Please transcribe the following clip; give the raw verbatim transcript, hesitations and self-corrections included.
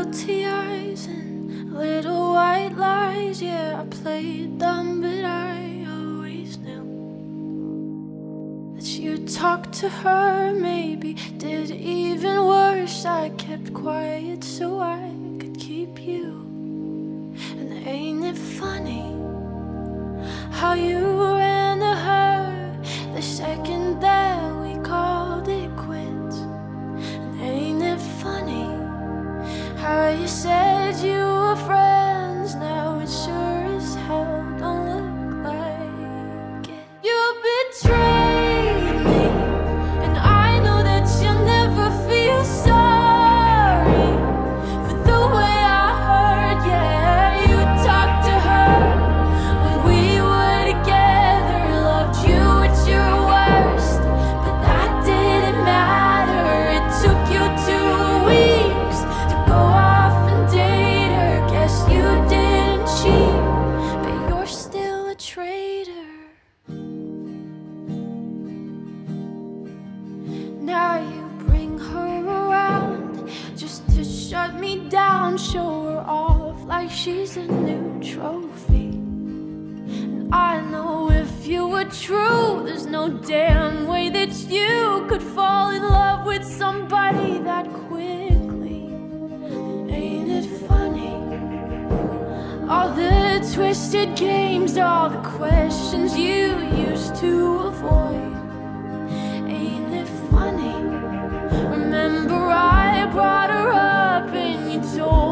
guilty eyes and little white lies. Yeah, I played dumb, but I always knew that you talked to her, maybe did even worse. I kept quiet so I could keep you. And ain't it funny how you ran to her the second that we called it quits? And ain't it funny how you said you were friends, now it sure as hell don't look like it. You betrayed me, and I know that you'll never feel sorry for the way I hurt. Yeah, you talked to her when we were together, loved you at your worst, but that didn't matter. It took you two weeks to go off and date her. Guess you didn't cheat, but you're still a traitor. Now you bring her around just to shut me down, show her off like she's a new trophy. And I know if you were true, there's no damn way that you could fall in love with somebody that quickly. Ain't it funny? All the twisted games, all the questions you used to avoid. Ain't it funny? Remember I brought her up and you told